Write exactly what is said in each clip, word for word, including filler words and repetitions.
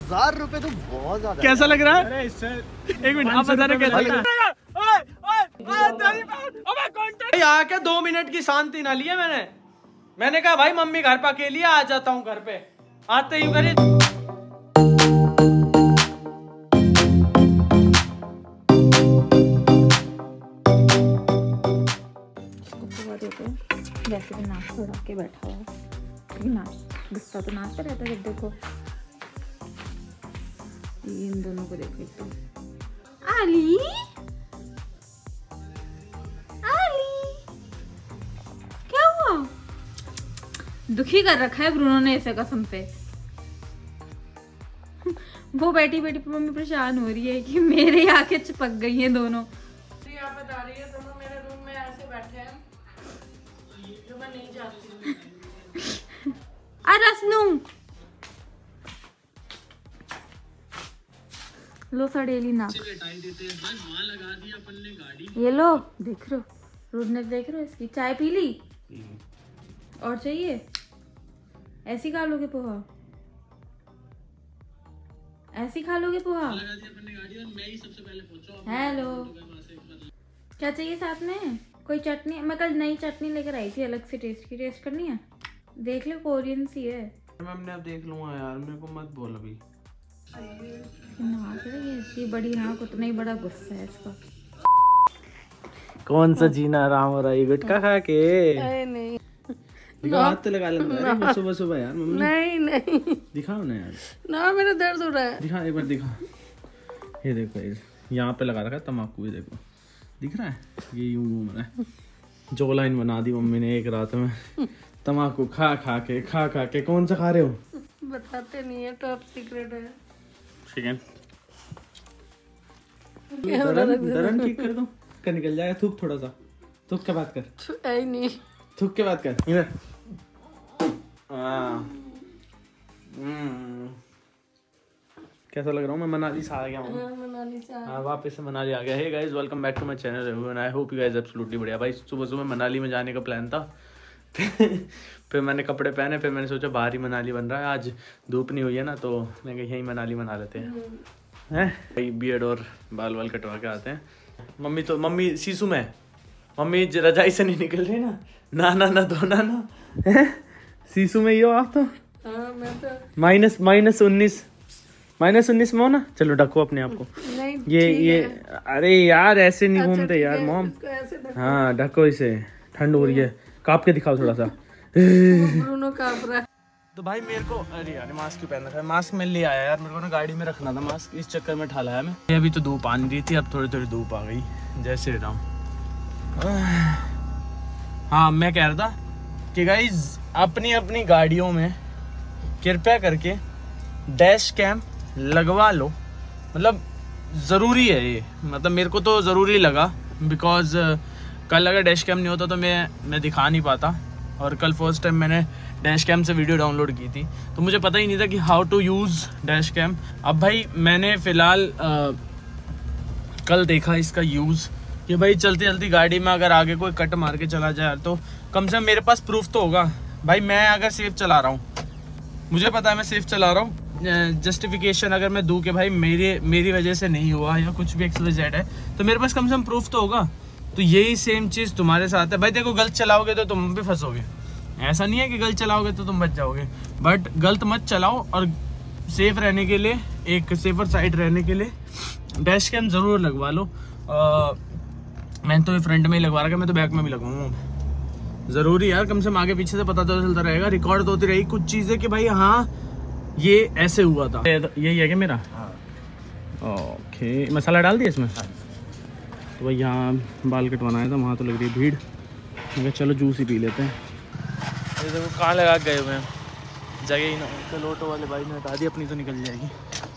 हजार रुपए तो बहुत ज्यादा। कैसा लग रहा है? एक मिनट आप बता रहे कैसा लग रहा है? आके दो मिनट की शांति ना लिए मैंने मैंने कहा भाई मम्मी घर पे अकेली आ जाता हूँ घर पे आते ही करिए। वैसे भी नाच उड़ा के बैठा हुआ है, नाच गुस्सा तो नाचता रहता है। जब देखो इन दोनों को देखो, एक तो आली आली क्या हुआ? दुखी कर रखा है ब्रूनो ने इसे कसम से। वो बैठी बैठी मम्मी परेशान हो रही है कि मेरे आके चिपक गई हैं दोनों। यहाँ बता रही है दोनों मेरे रूम में ऐसे बैठे हैं जो मैं नहीं चाहती। अरे रसनू लो सड़ेली ना ये लो, देख रो रोडने देख रो इसकी। चाय पी ली? और चाहिए? ऐसी खा लोगे पोहा? ऐसी खा लोगे पोहा? हेलो क्या चाहिए साथ में? कोई चटनी? मैं कल नई चटनी लेकर आई थी अलग से टेस्ट की, टेस्ट करनी है? देख लो कोरियन सी है। मैं अब देख लूंगा यार, मेरे को मत बोल अभी। नाक रही है इसकी बड़ी नाक, उतना ही बड़ा गुस्सा है इसका। कौन सा जीना आराम हो रहा है गुटखा खा के? नहीं दिखाओ, हाथ तो लगा लेंगे सुबह सुबह यार मम्मी। नहीं नहीं दिखाओ ना यार। ना मेरा दर्द हो रहा है। दिखा एक बार दिखा। ये देखो यहाँ पे लगा रखा है तम्बाकू, ये देखो दिख रहा है, ये यूं घूम रहा है। जो लाइन बना दी मम्मी ने एक रात में तम्बाकू खा खा के खा खा के। कौन सा खा रहे हो? बताते नहीं है, टॉप सीक्रेट है। चिकन दरन दरन ठीक कर दो, कर निकल जाएगा। थूक थोड़ा सा, थूक के बात कर। है ही नहीं, थूक के बात कर। इधर हाँ। कैसा लग रहा हूँ मैं? मनाली से आ गया हूँ। मनाली से हाँ वापस से मनाली आ गया। Hey guys welcome back to my channel and I hope you guys absolutely बढ़िया। भाई सुबह सुबह मनाली में जाने का प्लान था। फिर मैंने कपड़े पहने, फिर मैंने सोचा बाहर ही मनाली बन रहा है, आज धूप नहीं हुई है ना, तो मैं यहीं मनाली मना लेते हैं। हैं भाई बियर्ड और बाल वाल कटवा के आते हैं। मम्मी तो मम्मी सीसू में मम्मी रजाई से नहीं निकल रही ना, ना ना ना धोना ना। सीसू में ही हो आप तो? हाँ मैं तो माइनस माइनस उन्नीस माइनस उन्नीस में हो ना। चलो ढको अपने आप को। नहीं ये ये अरे यार ऐसे नहीं घूमते यार मॉम। हाँ ढको इसे, ठंड हो रही है। काप के दिखाओ थोड़ा सा। ब्रूनो कांप रहा है। तो भाई मेरे को अरे यार मास्क क्यों पहनना था? मास्क मैं ले आया यार, मेरे को ना गाड़ी में रखना था मास्क, इस चक्कर में ठालाया मैं। ये अभी तो धूप आ नहीं रही थी, अब थोड़ी थोड़ी धूप आ गई। जय श्री राम। हाँ मैं कह रहा था कि गाइज अपनी अपनी गाड़ियों में कृपया करके डैश कैम लगवा लो। मतलब ज़रूरी है ये, मतलब मेरे को तो ज़रूरी लगा बिकॉज कल अगर डैश कैम नहीं होता तो मैं मैं दिखा नहीं पाता। और कल फर्स्ट टाइम मैंने डैश कैम से वीडियो डाउनलोड की थी, तो मुझे पता ही नहीं था कि how to use dash cam. अब भाई मैंने फ़िलहाल कल देखा इसका यूज़ कि भाई चलती चलती गाड़ी में अगर आगे कोई कट मार के चला जाए तो कम से कम मेरे पास प्रूफ तो होगा। भाई मैं अगर सेफ चला रहा हूँ, मुझे पता है मैं सेफ चला रहा हूँ, जस्टिफिकेशन अगर मैं दूँ कि भाई मेरे मेरी वजह से नहीं हुआ या कुछ भी एक्स वाई जेड है, तो मेरे पास कम से कम प्रूफ तो होगा। तो यही सेम चीज़ तुम्हारे साथ है भाई। देखो गलत चलाओगे तो तुम भी फंसोगे, ऐसा नहीं है कि गलत चलाओगे तो तुम बच जाओगे, बट गलत मत चलाओ। और सेफ रहने के लिए, एक सेफर साइड रहने के लिए डैश कैम ज़रूर लगवा लो। आ, मैंने तो ये फ्रंट में ही लगवा रखा, मैं तो बैक में भी लगवाऊंगा। ज़रूरी यार, कम से कम आगे पीछे से पता तो चलता रहेगा, रिकॉर्ड तो होती रहेगी कुछ चीज़ें कि भाई हाँ ये ऐसे हुआ था। यही है कि मेरा ओके मसाला डाल दिया इसमें। तो भाई यहाँ बाल कटवाना है था, वहाँ तो लग रही है भीड़। मैं कहा चलो जूस ही पी लेते हैं। ये देखो कहाँ लगा गए हुए हैं, जगह ही ना। चलो ऑटो वाले भाई ने हटा दी, अपनी तो निकल जाएगी।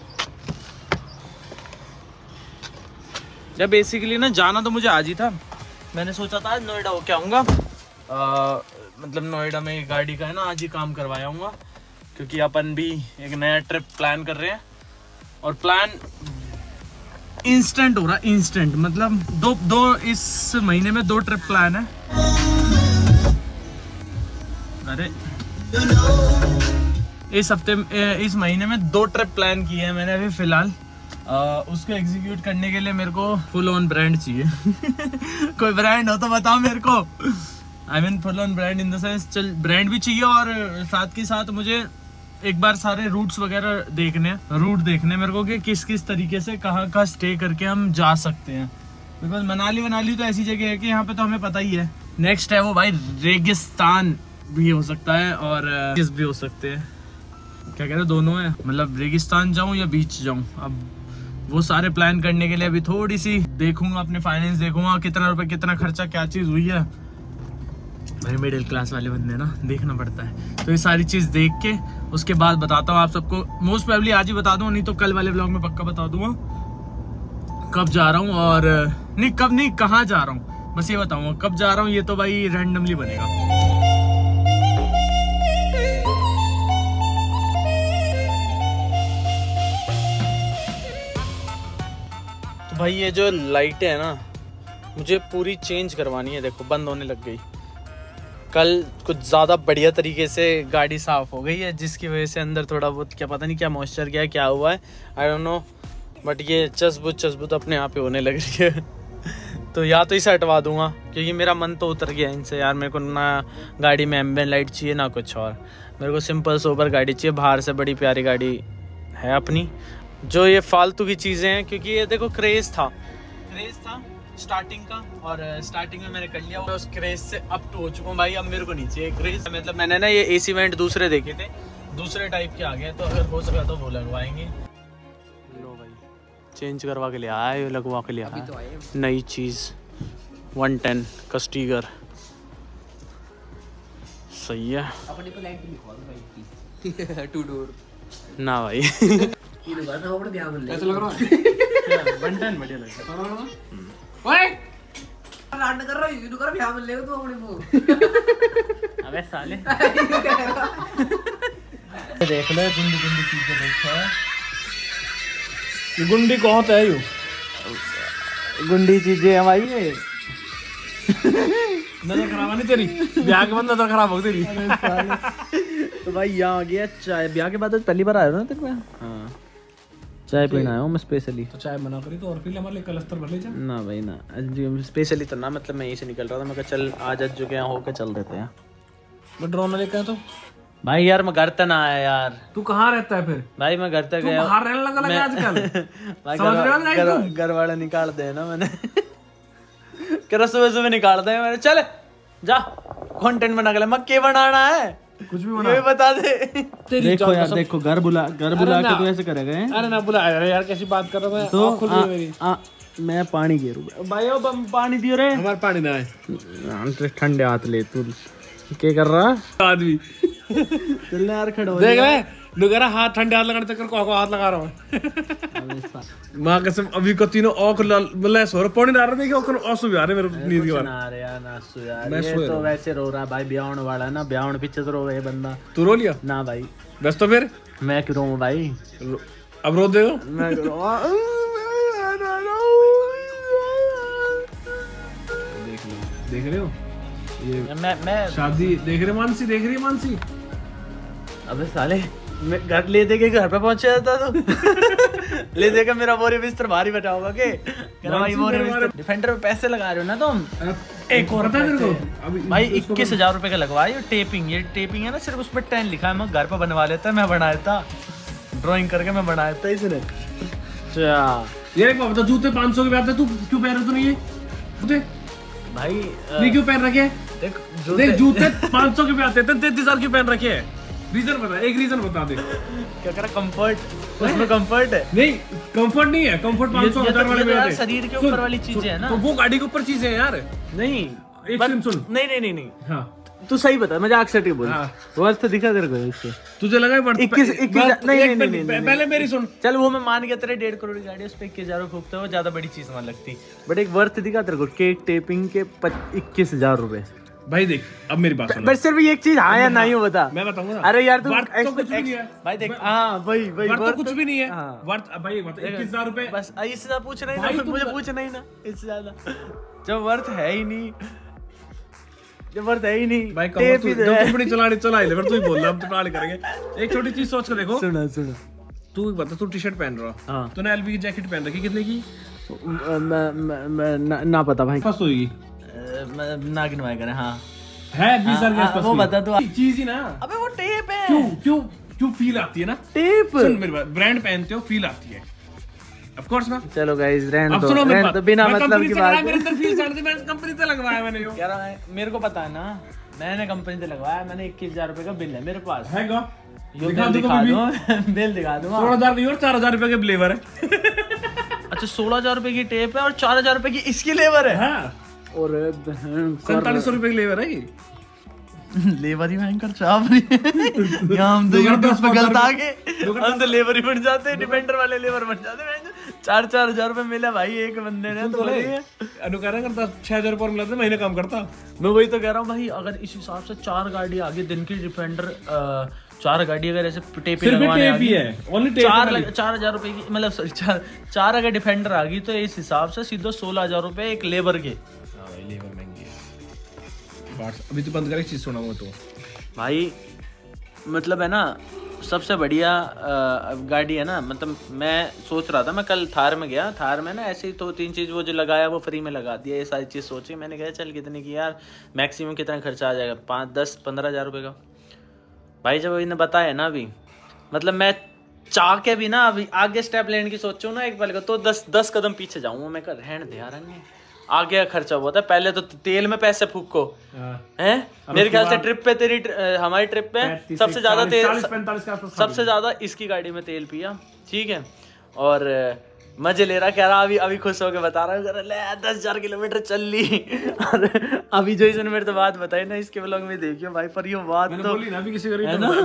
जब बेसिकली ना जाना तो मुझे आज ही था, मैंने सोचा था आज नोएडा होके आऊँगा। मतलब नोएडा में गाड़ी का है ना, आज ही काम करवाया हूँगा, क्योंकि अपन भी एक नया ट्रिप प्लान कर रहे हैं। और प्लान इंस्टेंट हो रहा, इंस्टेंट मतलब दो दो इस महीने में दो ट्रिप प्लान है। अरे इस हफ्ते इस महीने में दो ट्रिप प्लान किए हैं मैंने अभी फिलहाल। उसको एग्जीक्यूट करने के लिए मेरे को फुल ऑन ब्रांड चाहिए। कोई ब्रांड हो तो बताओ मेरे को। I mean full on brand in the sense, चल ब्रांड भी चाहिए और साथ के साथ मुझे एक बार सारे रूट्स वगैरह देखने रूट देखने मेरे को कि किस किस तरीके से कहाँ कहाँ स्टे करके हम जा सकते हैं। बिकॉज मनाली मनाली तो ऐसी जगह है कि यहाँ पे तो हमें पता ही है। नेक्स्ट है वो भाई रेगिस्तान भी हो सकता है और किस भी हो सकते हैं, क्या कह रहे दोनों है। मतलब रेगिस्तान जाऊँ या बीच जाऊँ, अब वो सारे प्लान करने के लिए अभी थोड़ी सी देखूंगा, अपने फाइनेंस देखूंगा कितना रुपए कितना खर्चा क्या चीज़ हुई है। भाई मिडिल क्लास वाले बंदे ना, देखना पड़ता है। तो ये सारी चीज़ देख के उसके बाद बताता हूँ आप सबको। मोस्ट प्रोबेबली आज ही बता दूँ, नहीं तो कल वाले ब्लॉग में पक्का बता दूंगा कब जा रहा हूँ और नहीं कब नहीं कहाँ जा रहा हूँ, बस ये बताऊंगा। कब जा रहा हूँ ये तो भाई रैंडमली बनेगा। तो भाई ये जो लाइटें है ना मुझे पूरी चेंज करवानी है। देखो बंद होने लग गई। कल कुछ ज़्यादा बढ़िया तरीके से गाड़ी साफ़ हो गई है, जिसकी वजह से अंदर थोड़ा बहुत क्या पता नहीं क्या मॉइस्चर क्या है क्या हुआ है, आई डोंट नो, बट ये चस्बुत चस्बुत अपने आप ही होने लग रही है। तो या तो इसे हटवा दूंगा क्योंकि मेरा मन तो उतर गया इनसे यार। मेरे को ना गाड़ी में एम्बियंट लाइट चाहिए ना कुछ और, मेरे को सिंपल सोबर गाड़ी चाहिए। बाहर से बड़ी प्यारी गाड़ी है अपनी। जो ये फालतू की चीज़ें हैं, क्योंकि ये देखो क्रेज़ था क्रेज़ था स्टार्टिंग का, और स्टार्टिंग में मैंने कर लिया। मैं उस क्रेज से अप टू हो चुका हूँ भाई। अब मेरे को नहीं चाहिए क्रेज। मतलब मैंने ना ये एसी वेंट दूसरे देखे थे, दूसरे टाइप के आ गए, तो अगर हो सका तो वो लगवाएंगे। लो भाई चेंज करवा के ले आए, लगवा के ले आए तो नई चीज़ वन टेन कस्टीगर। सही है अपने को लाइट भी दिखवा दो बाइक की। टू डोर ना भाई। ये तो बात है, ध्यान में ऐसा लग रहा है वन टेन बढ़िया लग रहा है। ओए लाड कर रहा है, ये तो कर ध्यान में ले तू अपने को। अबे साले देख ले गुंडी गुंडी चीजें देखा है। ये गुंडी कौन है यू गुंडी चीजें है भाई। ये नजर खराब नहीं तेरी, ब्याह के बाद नजर खराब हो तेरी। तो भाई यहाँ आ गया चाय। ब्याह के बाद तो पहली बार आया ना तेरे पे। हाँ चाय पीना आया हूँ मैं स्पेशली। तो चाय मना करी तो और पी ले, हमारे लिए कलस्तर भर ले जा ना भाई ना। स्पेशली तो ना, मतलब मैं यहीं से निकल रहा था, मैं कहा चल आज आज जो क्या होकर चल देते हैं। मैं ड्रोन लेकर तो भाई यार मैं घर तक ना आया यार। तू कहाँ रहता है फिर? भाई मैं घर तक गया। बाहर रहने लगा लगा आजकल। घर वाले निकाल दे ना मैंने। क्या सुबह सुबह निकाल दे मैंने। चल जा कंटेंट बना के, मैं क्या बनाना है कुछ भी बना, ये बता दे। देखो यार देखो घर बुला घर बुला के तो ऐसे करेगा। अरे ना बुला यार, कैसी बात कर रहा है तो खुद मेरी। आ, मैं पानी गिरू भाई। ओ पानी दियो रे। हमारे पानी ना है, ठंडे हाथ ले। तू क्या कर रहा आदमी? चलने यार खड़ा हो देख रहे लुगारा हाथ ठंडे हाथ लगाने चक्कर को हाथ लगा रहा हूँ। माँ कसम अभी को तीनों औख मतलब सो पानी डाल रहे थे कि आंसू भी आ रहे मेरे नींद के बाद। अरे यार नासू यार, ये तो वैसे रो रहा है भाई। ब्याहण वाला है ना, ब्याहण पीछे तो रो रहा है बंदा। तू रो लिया ना भाई? बस तो फिर मैं क्यों रो भाई? अब रो दे। मैं देख रहे हो ये मैं मैं शादी देख रहे मानसी देख रही मानसी। अबे साले मैं घर ले दे के घर पे पहुंचा जाता तो ले देकर मेरा बोरी बिस्तर भारी बैठा होगा के भाई। बोरी बिस्तर डिफेंडर पे पैसे लगा रहे हो ना तुम। एक और बता तेरे को भाई इक्कीस हजार रुपए का लगवाया टेपिंग। ये टेपिंग है ना, सिर्फ उस पर टेन लिखा है। मैं घर पे बनवा लेता, मैं बनाया था ड्राइंग करके, मैं बनाया था इसने। ये बता जूते पाँच सौ के आते तू क्यों पहन रहे तू? नहीं है भाई नहीं क्यों पहन रखे? देख देख जूते पाँच सौ के भी आते थे, तैतीस हजार के पहन रखे हैं। रीजन बता, एक रीजन बता दे। क्या कह रहा? कंफर्ट, उसमें कंफर्ट है। नहीं कंफर्ट नहीं है, कंफर्ट पाँच सौ हजार वाले में आते हैं। शरीर के ऊपर वाली चीजें है ना, तो वो गाड़ी के ऊपर चीजें है यार। नहीं एक सुन सुन नहीं नहीं नहीं नहीं हाँ तू सही बता, मजाक से बोल। वर्थ तो दिखा तेरे को इससे? तुझे लगा वर्थ इक्कीस इक्कीस? नहीं नहीं पहले मेरी सुन। चल वो मैं मान गया, तेरे डेढ़ करोड़ की गाड़ी, उस पर इक्कीस हजार फूकते हो, ज्यादा बड़ी चीज मान लगती। बट एक वर्थ दिखा तेरे को, केक टेपिंग के इक्कीस हजार रुपए। भाई देख अब मेरी बात सुन, बस सिर्फ एक चीज हाँ या नहीं हो बता। मैं बताऊंगा। अरे यार तू तो कुछ भी नहीं है भाई। देख हाँ भाई भाई वर्थ कुछ भी नहीं है। वर्थ भाई इक्कीस हजार रुपए बस। इससे पूछना ही ना, मुझे पूछना ही ना इससे ज्यादा। जब वर्थ है ही नहीं जबरदस्त है ही नहीं भाई टेप ही तो है। कंपनी चलानी चला ले, फिर तू ही बोल रहा, हम तो ट्राई करेंगे। एक छोटी चीज सोच कर देखो, सुना सुना तू बता, तू टी शर्ट पहन रहा, हाँ। तूने एलवी की जैकेट पहन रखी, कितने की? मैं मैं मैं ना, ना पता भाई, फर्स्ट होगी ना गिनवाए करें। हाँ है बीस हजार के आसपास। वो बता तू। चीज ही ना, अबे वो टेप है। क्यों क्यों क्यों फील आती है ना टेप। सुन मेरी बात, ब्रांड पहनते हो फील आती है, ऑफ कोर्स ना। चलो गाइस रहने अब दो, सुनो मेरी रहने बात, दो, बिना मैं मतलब कंपनी की से बात लगाया, मेरे अंदर फील चढ़ती, मैं कंपनी से लगवाया मैंने यो। कह रहा है मेरे को पता है ना, मैंने कंपनी से लगवाया, मैंने इक्कीस हजार रुपए का बिल है मेरे पास। है क्या? यो दिखा बिल दो दिखा कभी दूं बिल दिखा दूंगा। सोलह हजार नहीं और चार हजार रुपए के लेबर है। अच्छा सोलह हजार रुपए की टेप है और चार हजार रुपए की इसकी लेबर है। हाँ और सैंतालीस सौ रुपए की लेबर है ये। लेबर ही भयंकर चाप रही है। यहाँ हम तो यूट्यूब पे गलत आ गए, हम तो लेबर ही बन जाते हैं, डिपेंडर वाले लेबर बन जाते हैं। चार चार हजार रुपए मिला भाई एक बंदे ने तो अनु कह रहा करता छह हजार रुपये मिलते महीने काम करता। मैं वही तो कह रहा हूँ भाई, अगर इस हिसाब से चार गाड़ी आगे दिन की डिफेंडर, चार गाड़ी अगर ऐसे टेप लगवाने आ गई है, चार लग, चार हजार रुपए की, मतलब सॉरी चार चार अगर डिफेंडर आ गई तो इस हिसाब से सीधे सोलह हजार रुपए एक लेबर के। हाँ भाई लेबर महंगी है। अभी तो बंद कर, एक चीज सुनाऊंगा तो भाई, मतलब है ना सबसे बढ़िया आ, गाड़ी है ना। मतलब मैं सोच रहा था, मैं कल थार में गया, थार में ना ऐसे ही दो तीन चीज़ वो जो लगाया वो फ्री में लगा दिया, ये सारी चीज़ सोची। मैंने कहा चल कितने की यार, मैक्सिमम कितना खर्चा आ जाएगा, पाँच दस पंद्रह हज़ार रुपये का। भाई जब इन्हें बताया ना अभी, मतलब मैं चाह के भी ना अभी आगे स्टेप लेने की सोचूं ना एक पल का, तो दस दस कदम पीछे जाऊँगा। मैं कर रहने दे यार, आगे का खर्चा हुआ था। पहले तो तेल में पैसे फूको हैं, मेरे ख्याल से ट्रिप पे तेरी हमारी ट्रिप पे सबसे ज्यादा तेल, सबसे ज्यादा इसकी गाड़ी में तेल पिया, ठीक है। और मजे ले रहा, कह रहा अभी अभी खुश होकर बता रहा हूँ, ले दस हजार किलोमीटर चल ली। और अभी जो इसने मेरे तो बात बताई ना इसके ब्लॉग में देखियो भाई, पर ये बात तो है ना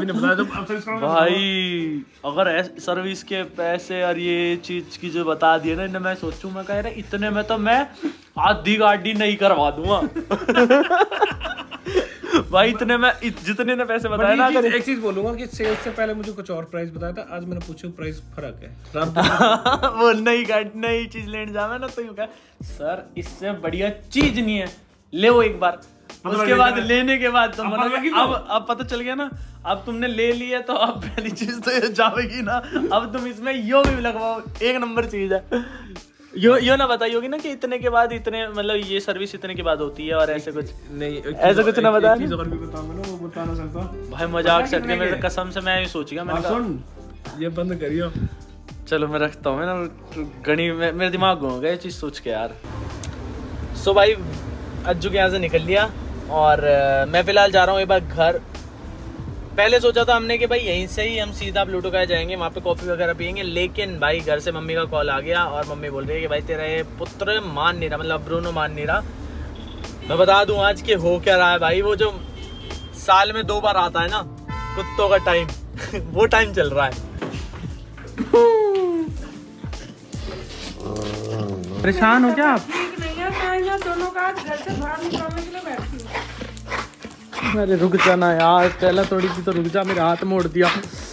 भाई, अगर सर्विस के पैसे और ये चीज की जो बता दिए ना, मैं सोचूं, मैं कह रहा इतने में तो मैं आधी गाड़ी नहीं करवा दूंगा। भाई इतने में जितने ने पैसे बताए ना, अगर एक चीज बोलूंगा कि सेल से पहले मुझे कुछ और प्राइस बताया था, आज मैंने पूछा प्राइस फर्क है। वो नई गाड़ी नई चीज लेने जावे ना, तो यूं कहा सर इससे बढ़िया चीज नहीं है, ले वो एक बार। उसके बाद लेने के बाद तो मतलब अब अब पता चल गया ना, अब तुमने ले लिया तो अब पहली चीज तो जावेगी ना, अब तुम इसमें यो भी लगवाओ, एक नंबर चीज है। यो यो ना बताई होगी ना कि इतने के बाद इतने, मतलब ये सर्विस इतने के बाद होती है और ऐसे कुछ नहीं, ऐसा कुछ ना बताया चीज अगर भी बताऊंगा ना वो बता ना सकता भाई, मजाक सेट के मेरे कसम से मैं ये सोचेगा, मैंने कहा सुन ये बंद करियो। चलो मैं रखता हूँ ना, गणी मेरे दिमाग घूम गया ये चीज़ सोच के यार। सो भाई अज्जू के यहाँ से निकल लिया और मैं फिलहाल जा रहा हूँ एक बार घर। पहले सोचा था हमने कि भाई यहीं से ही हम सीधा प्लूटो का जाएंगे, वहाँ पे कॉफ़ी वगैरह पियेंगे, लेकिन भाई घर से मम्मी का कॉल आ गया और मम्मी बोल रही है कि भाई तेरा ये पुत्र मान नहीं रहा, मतलब ब्रूनो मान नहीं रहा। मैं बता दूं आज के हो क्या रहा है भाई, वो जो साल में दो बार आता है ना कुत्तों का टाइम वो टाइम चल रहा है। परेशान हो क्या आप? ठीक नहीं है, मैं यहाँ दोनों का आज घर से बाहर निकालने के लिए बैठी हूँ। अरे रुक जाना यार, पहला थोड़ी सी तो रुक जा, मेरा हाथ मोड़ दिया।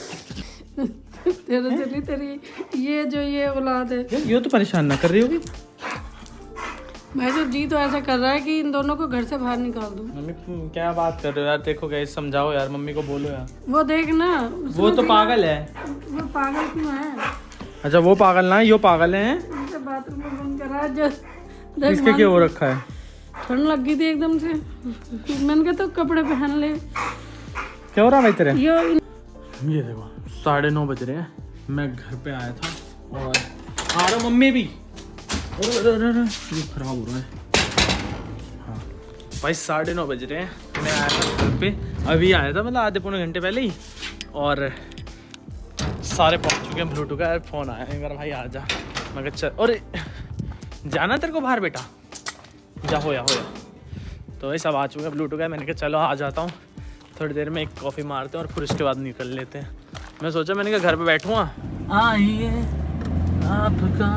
तेरे से नहीं, तेरी ये जो ये औलाद है ये तो परेशान ना कर रही होगी। मैं जो जी तो ऐसा कर रहा है कि इन दोनों को घर से बाहर निकाल दूं। मम्मी क्या बात कर रहे हो यार, देखो गाइस समझाओ यार, मम्मी को बोलो यार। वो देख ना, वो तो पागल है। वो पागल क्यों है? अच्छा वो पागल ना, यो पागल है। इनसे बाथरूम में बंद करा, जो इसके क्या हो रखा है? ठंड लग गई थी एकदम से, मैंने कहा तो कपड़े पहन ले। क्या हो रहा भाई तेरे? यो ये देखो साढ़े नौ बज रहे हैं, मैं घर पे आया था और आ रहा मम्मी भी, ये खराब हो रहा है। हाँ भाई साढ़े नौ बज रहे हैं, मैं आया था घर पे, अभी आया था मतलब आधे पौने घंटे पहले ही, और सारे पहुंच चुके हैं। ब्लूटूथ का फ़ोन आया मेरा, भाई आ जा। मैं कहा चल, और जाना तेरे को बाहर बेटा, जा होया होया। तो ये सब आ चुके हैं ब्लूटूथ का, मैंने कहा चलो आ जाता हूँ, थोड़ी देर में एक कॉफ़ी मारते हैं और फिर उसके बाद निकल लेते हैं। मैं सोचा, मैंने कहा घर पे बैठूँगा, आइए आपका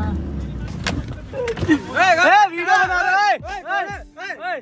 वीडियो बना रहे।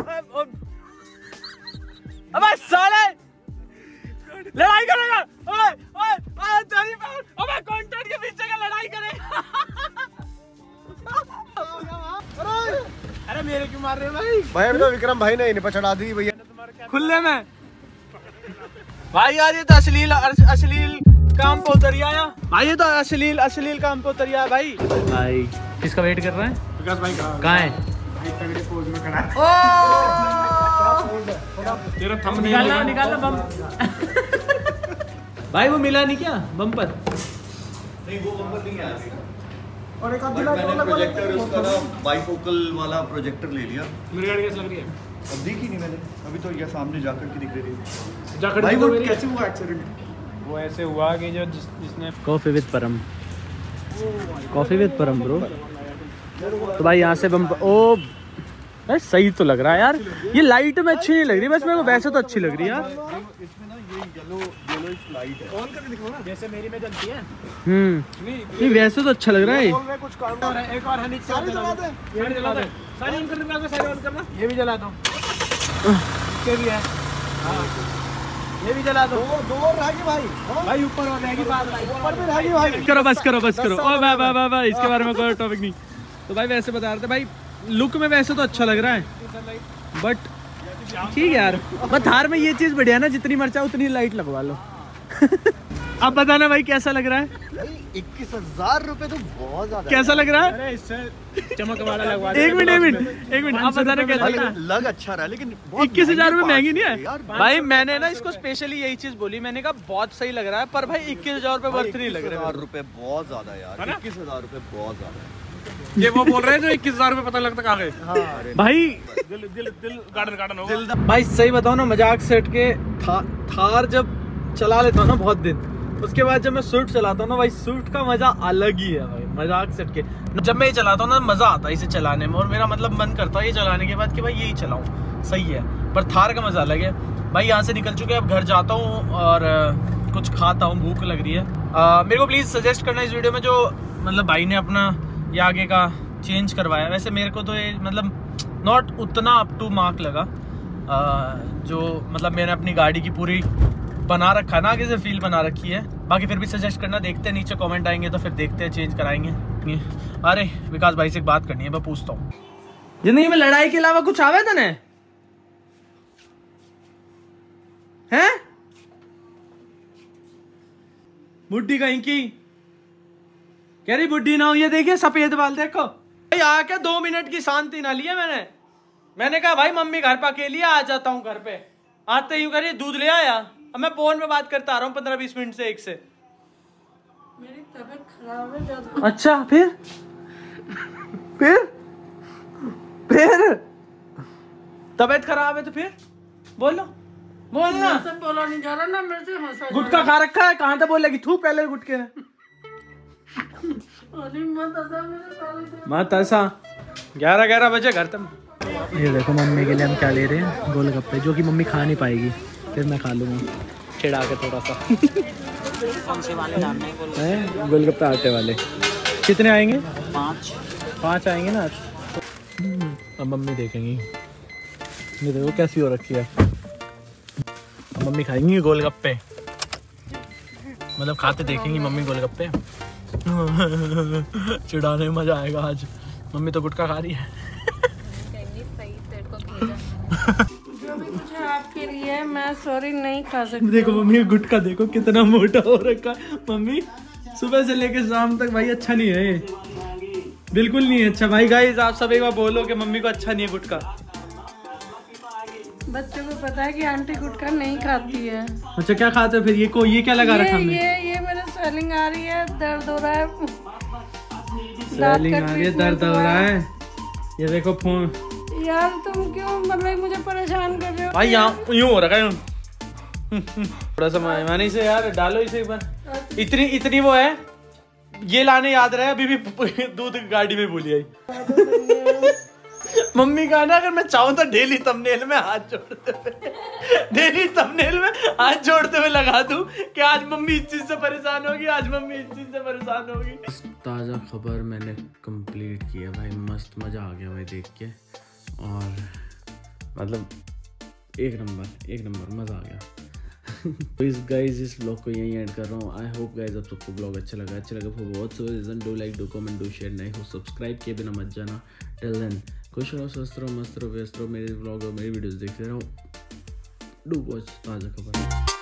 अबे साले लड़ाई करेगा, ओए ओए ओए तेरी बात, अबे कंटेंट के पीछे का लड़ाई करेगा। अरे मेरे क्यों मार रहे हो भाई? भाई अभी तो विक्रम भाई ने इन्हें पछड़ा दी भैया। खुले में भाई यार, ये तो अश्लील अश्लील काम पे उतर आया भाई, ये तो अश्लील अश्लील काम पे उतर आया भाई। भाई किसका वेट कर रहे हैं? विकास भाई कहाँ है? तगड़े पोज में खड़ा है। तेरा थंब निकालना निकालना बम। भाई वो मिला नहीं क्या बम्पर? नहीं वो बम्पर नहीं आया। और एक आध मैंने प्रोजेक्टर उसका ना बाइफोकल वाला प्रोजेक्टर ले लिया। मेरी गाड़ी कैसी लग रही है? अब देखी नहीं मैंने, अभी तो ये सामने जाकर के दिख रही है। जाकर भाई देखो वो मेरी। कैसे हुआ एक्सीडेंट? वो ऐसे हुआ कि जो जिस, जिसने coffee with Param, coffee with Param bro. तो भाई यहाँ से बम ओ भाई सही तो लग रहा है यार, ये लाइट में अच्छी नहीं लग रही, बस मेरे को वैसे तो अच्छी लग रही है यार। इसमें ना ये येलो येलो लाइट है। ऑन करके दिखाओ ना, जैसे मेरी में जलती है। हम्म नहीं वैसे तो अच्छा लग रहा है। में कुछ काम हो रहा है। एक और है नीचे सारी जला दे, ये भी जला दे, सारी ऑन करने में सारी ऑन करना, ये भी जला दो, ये भी है, हां ये भी जला दो। दो दो और रहेगी भाई, भाई ऊपर और रहेगी, बाद में ऊपर भी रहेगी भाई। करो बस करो बस करो, ओ वाह वाह वाह वाह, इसके बारे में कोई टॉपिक नहीं। तो भाई वैसे बता रहे थे भाई, लुक में वैसे तो अच्छा लग रहा है, बट ठीक है यार, बस थार में ये चीज बढ़िया ना, जितनी मर्चा उतनी लाइट लगवा लो। अब बताना भाई कैसा लग रहा है? इक्कीस हजार रुपए तो बहुत ज्यादा कैसा लग रहा है? अरे इससे चमक वाला लगवा दे। एक मिनट एक मिनट एक मिनट आप बताना कैसा लग रहा है? लग अच्छा रहा है लेकिन इक्कीस हजार रुपए महंगी नहीं है भाई। मैंने ना इसको स्पेशली यही चीज बोली, मैंने कहा बहुत सही लग रहा है, पर भाई इक्कीस हजार रुपए वर्थ नहीं लग रहा है। रुपए बहुत ज्यादा यार, इक्कीस हजार रुपए बहुत ज्यादा है। ये वो बोल रहे हैं जो इक्कीस हजार रुपए पता लगता कहाँ गए। भाई दिल दिल दिल गार्डन गार्डन होगा। भाई सही बताओ ना, मजाक से हट के था, थार जब चला लेता हूँ ना बहुत दिन, उसके बाद जब मैं स्विफ्ट चलाता हूँ ना भाई, स्विफ्ट का मजा अलग ही है भाई। मजाक से हट के जब मैं ये चलाता हूँ ना, मजा आता है इसे चलाने में, और मेरा मतलब मन करता है ये चलाने के बाद कि भाई यही चलाऊं, सही है। पर थार का मजा अलग है भाई। यहाँ से निकल चुके हैं, अब घर जाता हूँ और कुछ खाता हूँ, भूख लग रही है। आ, मेरे को प्लीज सजेस्ट करना इस वीडियो में जो मतलब भाई ने अपना ये आगे का चेंज करवाया। वैसे मेरे को तो ये मतलब नॉट उतना अप टू मार्क लगा, आ, जो मतलब मैंने अपनी गाड़ी की पूरी बना रखा ना, आगे से फील बना रखी है। बाकी फिर भी सजेस्ट करना, देखते हैं नीचे कमेंट आएंगे तो फिर देखते हैं, चेंज कराएंगे। अरे विकास भाई से एक बात करनी है, मैं पूछता हूँ, जिंदगी में लड़ाई के अलावा कुछ आवे तने हैं? बुढ़ी कहीं की कह रही बुढ़ी ना हो, ये देखिए सफेद बाल देखो भाई। आके दो मिनट की शांति ना लिया मैंने मैंने कहा भाई मम्मी घर पर अकेली आ जाता हूँ, घर पे आते यूं करिए दूध ले आया। अब मैं फोन में बात करता आ रहा हूँ पंद्रह बीस मिनट से एक से। मेरी तबीयत खराब है ज्यादा। अच्छा फिर फिर फिर तबीयत खराब है तो फिर बोलो बोलना। सब बोला नहीं जा रहा ना, मेरे से हंसा जा गुटखा खा रखा है, कहाँ तक बोलेगी? थू पहले गुटके ने। रहा है। अरे मत ऐसा मेरे साले से। मत ऐसा, ग्यारह ग्यारह बजे घर तक। ये देखो मम्मी के लिए हम क्या ले रहे हैं, गोलगप्पे, जो कि मम्मी खा नहीं पाएगी, फिर मैं खा लूँगा खिड़ा के थोड़ा सा। कौन से वाले डालने हैं बोलो? हैं गोलगप्पे आटे वाले कितने आएंगे? पाँच पाँच आएंगे ना। अब मम्मी देखेंगी, ये देखो कैसी हो रखी है। अब मम्मी खाएंगी गोलगप्पे, मतलब खाते देखेंगी मम्मी गोलगप्पे। चिढ़ाने में मजा आएगा आज। मम्मी तो गुटखा खा रही है। जो भी कुछ है आपके लिए, मैं सॉरी नहीं खा सकती। देखो मम्मी गुटखा देखो कितना मोटा हो रखा। मम्मी सुबह से लेके शाम तक भाई अच्छा नहीं है, बिल्कुल नहीं है अच्छा भाई। गाइस आप सब एक बार बोलो कि मम्मी को अच्छा नहीं है गुटखा। बच्चों को पता है कि आंटी गुटखा नहीं खाती है। अच्छा क्या खाते हो फिर? ये को ये क्या लगा रखा ये हमने? ये ये मेरे स्वेलिंग आ रही है, दर्द हो रहा है, स्वेलिंग आ रही है, दर्द हो रहा है। ये देखो फोन। यार तुम क्यों मतलब मुझे परेशान कर रहे हो भाई यहाँ यूं हो रखा है, थोड़ा सा मैंने इसे यार डालो इसे एक बार। इतनी इतनी वो है, ये लाने याद रहे, अभी भी दूध गाड़ी में भूली आई। मम्मी का ना, अगर मैं चाहूँ तो डेली थंबनेल में हाथ जोड़ते हुए डेली थंबनेल में हाथ जोड़ते हुए लगा दूं कि आज मम्मी इस चीज से परेशान होगी, आज मम्मी इस चीज से परेशान होगी। ताज़ा खबर मैंने कंप्लीट किया भाई, मस्त मजा आ गया भाई देख के, और मतलब एक नंबर एक नंबर मजा आ गया। तो इस गाइस इस ब्लॉग को यहीं ऐड कर रहा हूँ। आई होप गाइस आप सबको ब्लॉग अच्छा लगा अच्छा लगा for watch so do like do comment do share, नहीं हो सब्सक्राइब किए बिना मत जाना। टिल देन खुश रहो, स्वस्थ रहो, मस्त रहो, व्यस्त रहो, मेरे ब्लॉग और मेरी वीडियोस देखते रहो। डू वॉच ताज़ा खबर।